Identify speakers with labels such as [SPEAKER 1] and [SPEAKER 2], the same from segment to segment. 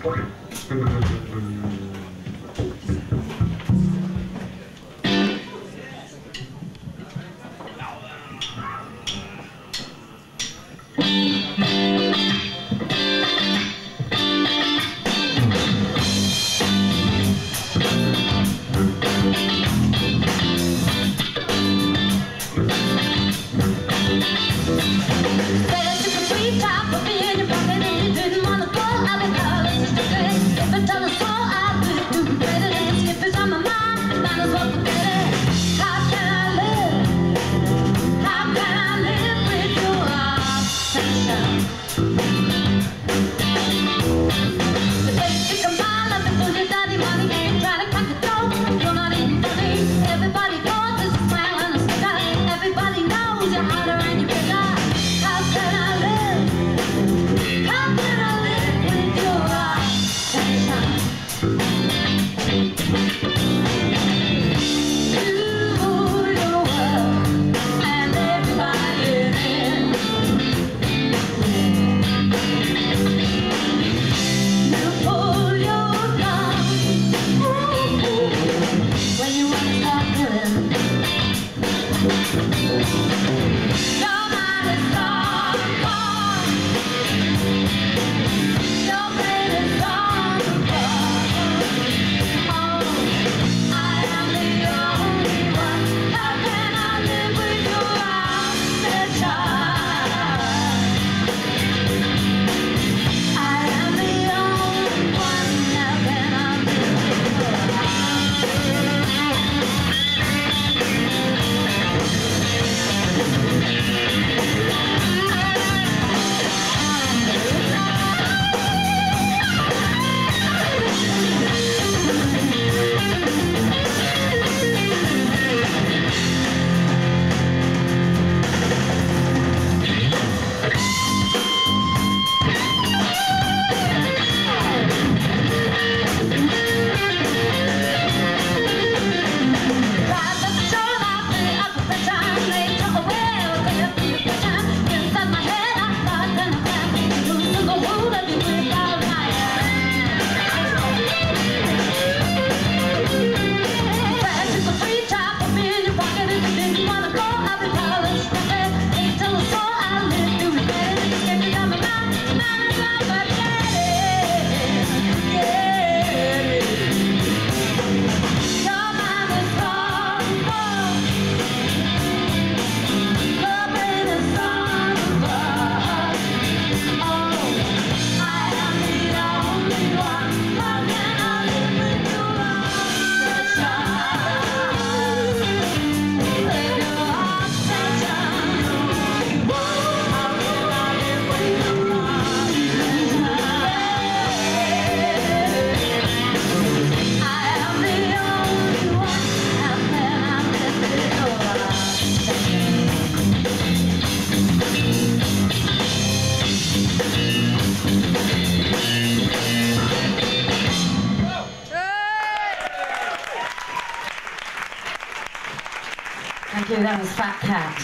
[SPEAKER 1] Thank you, that was Fat Cat.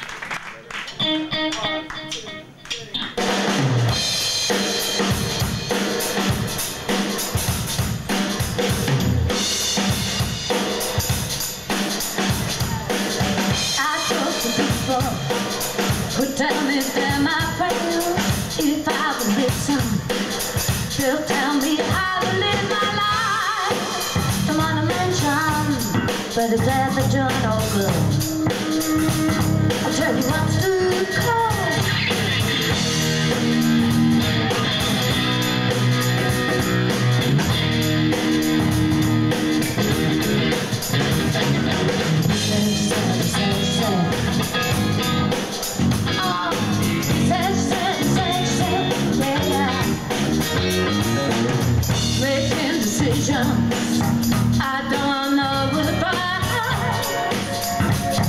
[SPEAKER 1] I talk to people who tell me they're my friends. If I would listen, they'll tell me how to live my life. Don't wanna mention, but it's ever done no good. I'll tell you what to call. Making decisions I don't know about.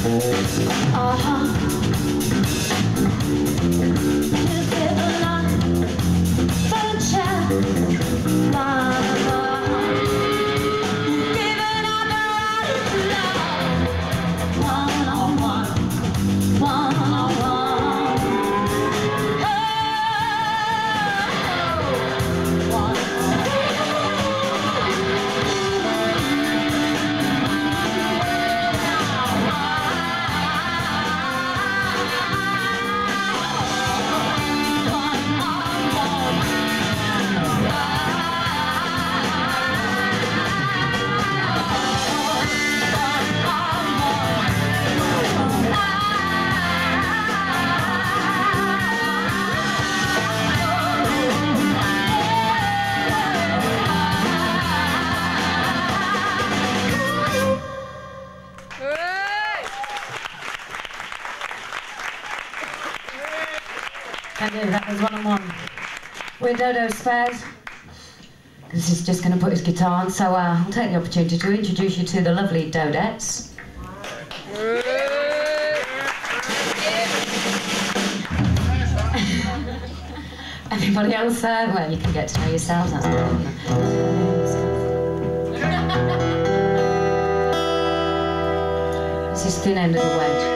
[SPEAKER 1] Thank you, that was one-on-one. We're Dodo Spares. This is just going to put his guitar on, so I'll take the opportunity to introduce you to the lovely Dodettes. Everybody else there? Well, you can get to know yourselves, that's good. This is Thin End of the Wedge.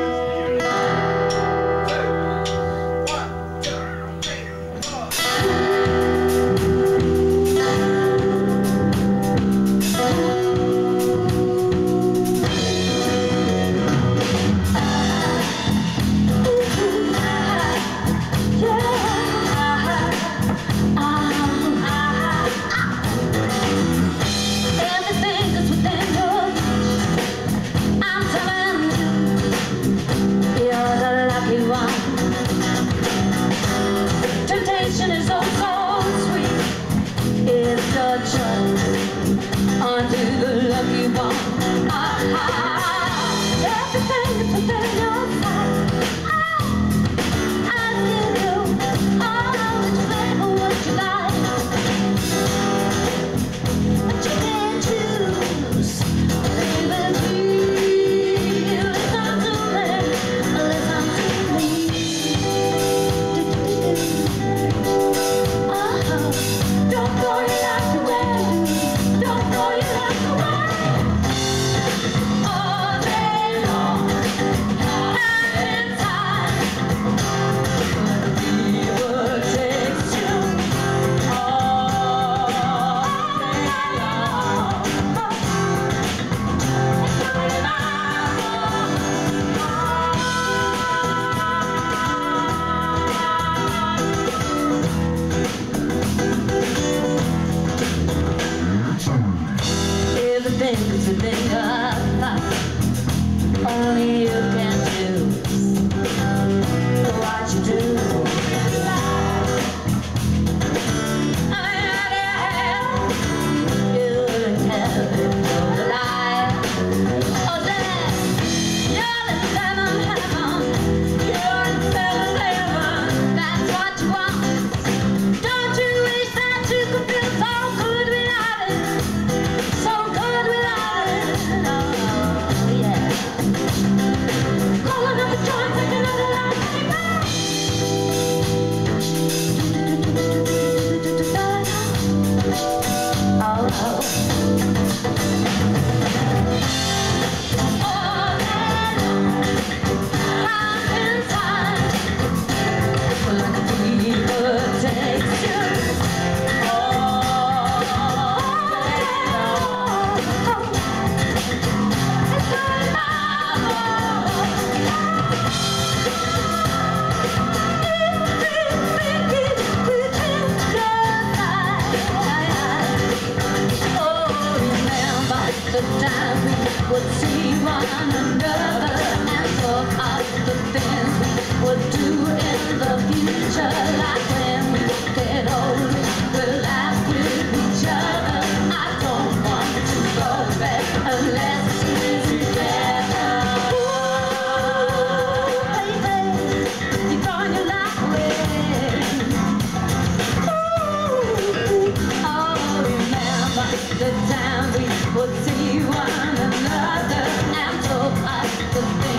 [SPEAKER 1] Only you can choose what you do. The time we would see one another and talk of the things we would do in the future. Like when we get old, we'll laugh with each other. I don't want to go back unless we're together. Ooh, baby, you're going your life away. Ooh, oh, remember the time we would see one another and talk of the things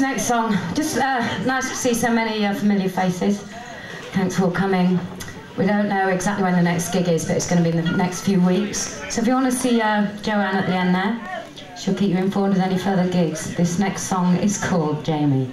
[SPEAKER 1] next song, just nice to see so many familiar faces. Thanks for coming. We don't know exactly when the next gig is, but it's going to be in the next few weeks. So if you want to see Joanne at the end there, she'll keep you informed of any further gigs. This next song is called Jamie.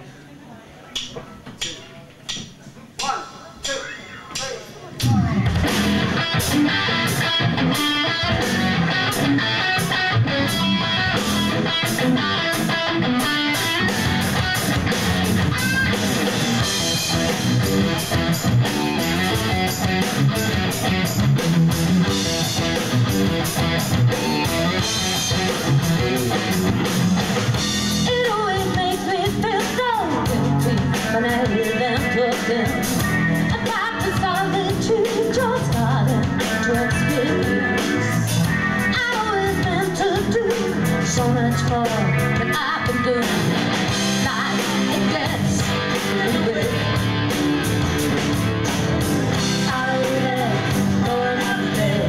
[SPEAKER 2] It always makes me feel so guilty when I hear them talking about the solitude you're starting to experience. I always meant to do so much more than I've been doing. Like it gets in the way. Out of there, going up there.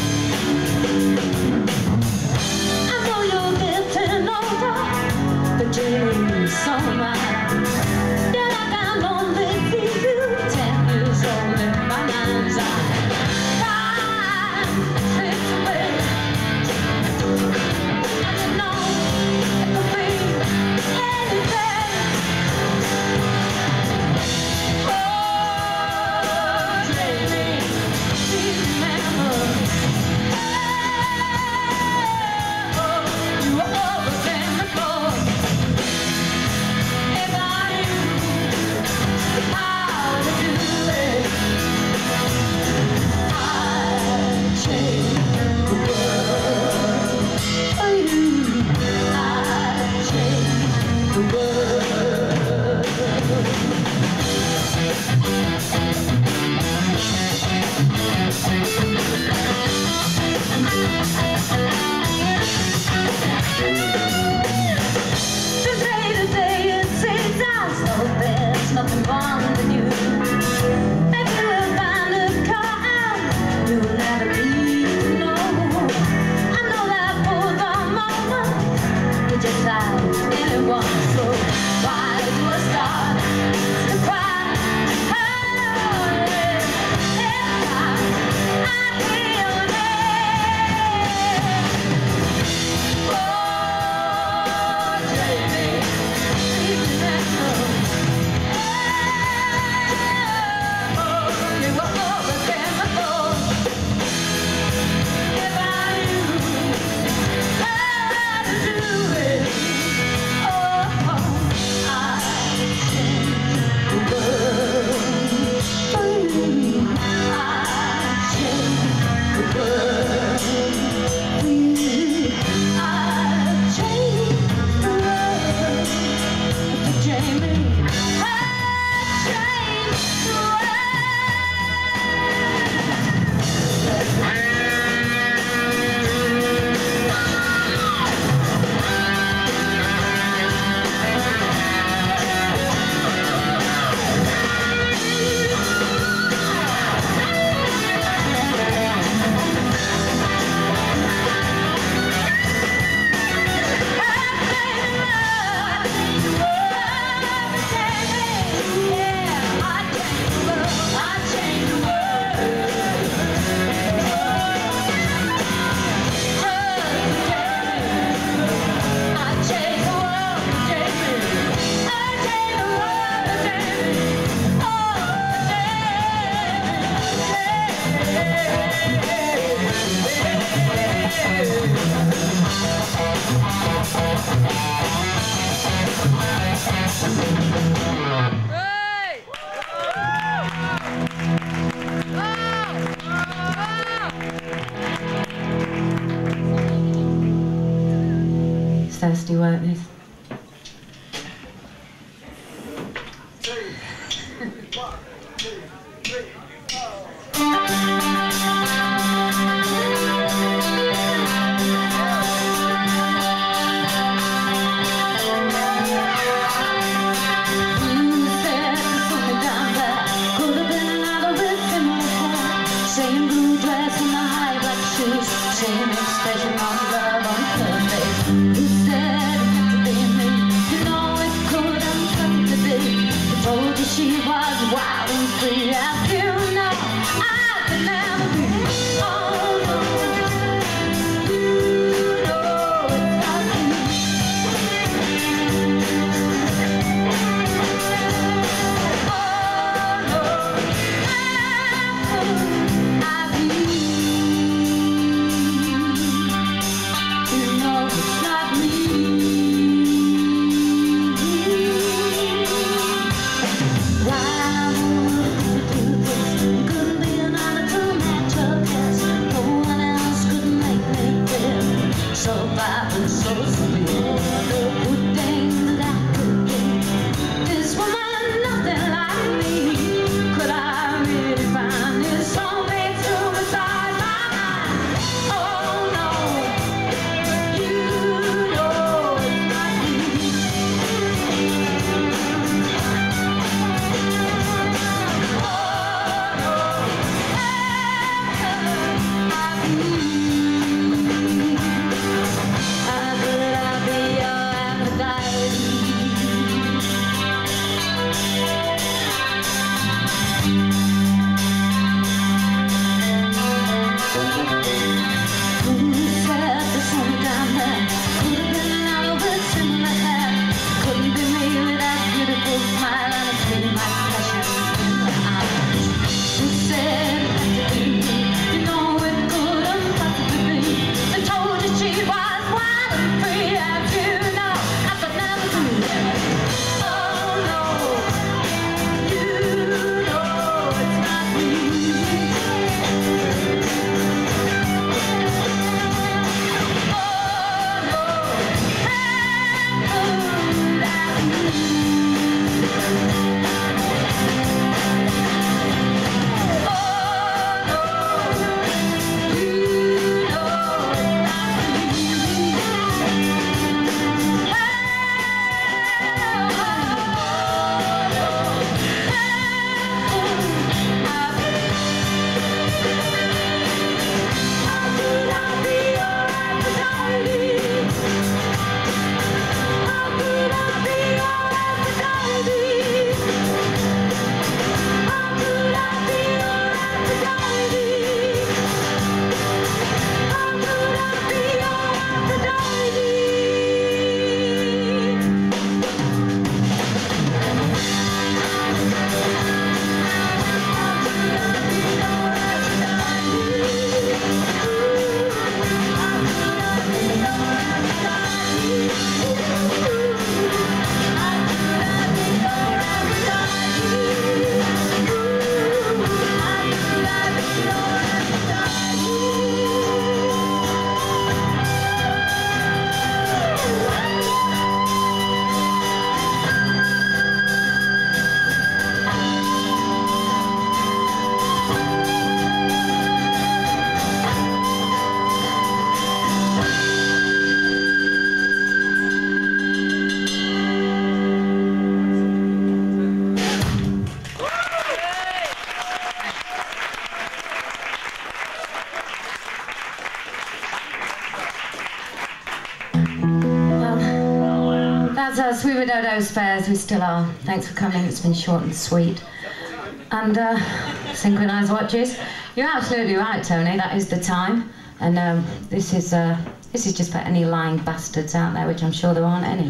[SPEAKER 2] I know you're getting older, but Jamie, so am I. Yet I can only see you 10 years old in my mind's eye. Time slips away, and you know it could be anything. Oh, Jamie, these memories. You were always in the floor. If I knew how to do it, I'd change the world for you. I'd change the world. From day to day it seems as though there's nothing wrong with you. Maybe we'll find a car and you'll never need to know. I know that for the moment you're just like anyone. So why do I start to cry? I hear your name. Oh, Jamie, these memories. Oh, you were always in my thoughts. If I knew how to do it, oh, I'd change the world for you. I'd change the world for you. I'd change the world for Jamie. I'd change the world.
[SPEAKER 1] It's thirsty work, this.
[SPEAKER 2] Same blue dress and the high black shoes, same expression on love on her face. You said it had to be me, you know it couldn't wild and free as you know. I could never be. Oh no, you know it's not me. Oh no, I be. You know it's not me.
[SPEAKER 1] That's us. We were Dodo Spares. We still are. Thanks for coming. It's been short and sweet. And synchronised watches. You're absolutely right, Tony. That is the time. And this is just for any lying bastards out there, which I'm sure there aren't any.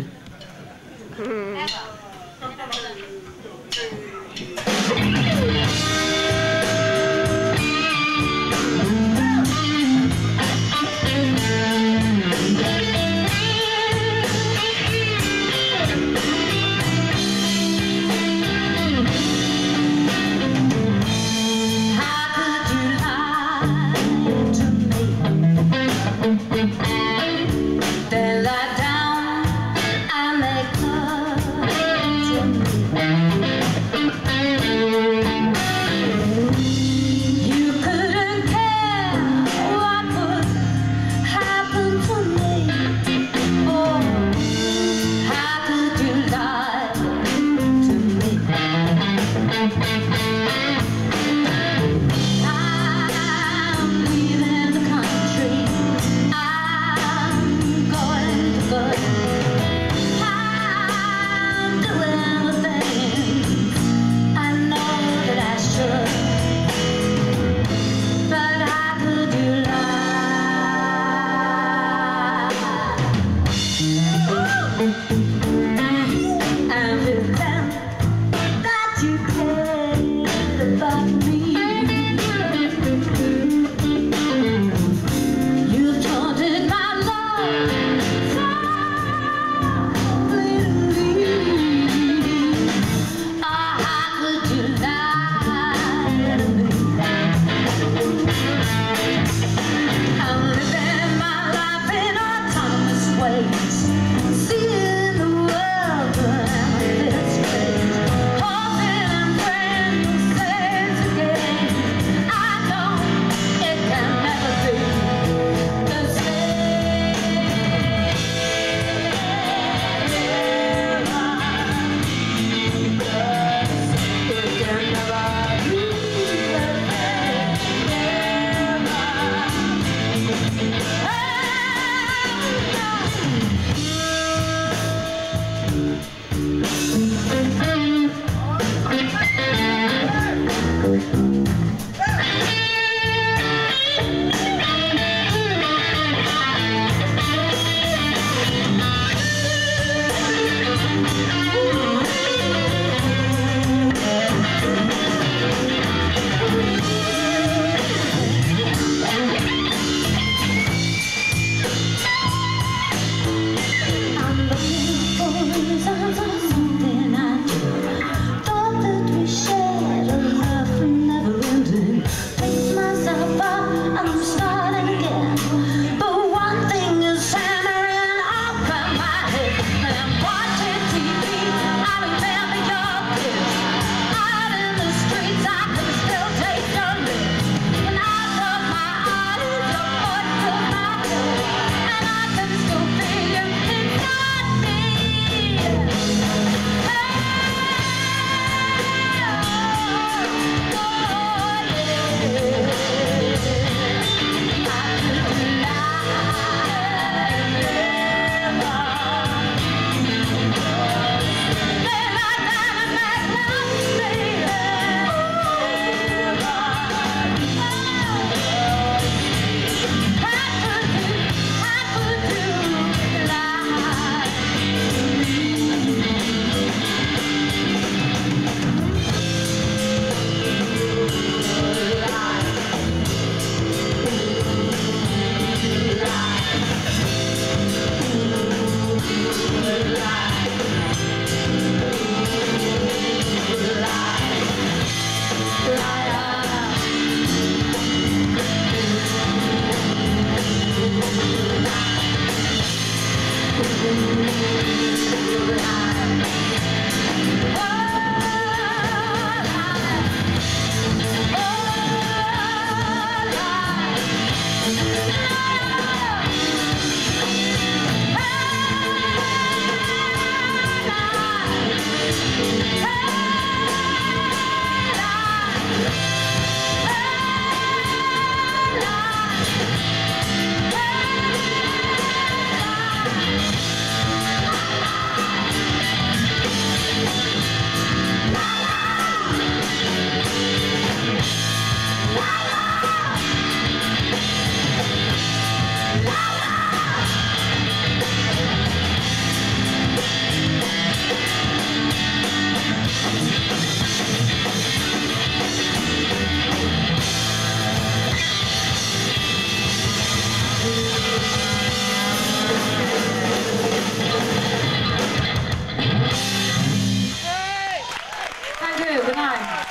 [SPEAKER 2] They lie down and they come to me. I'm doing the things Thank you. Good night.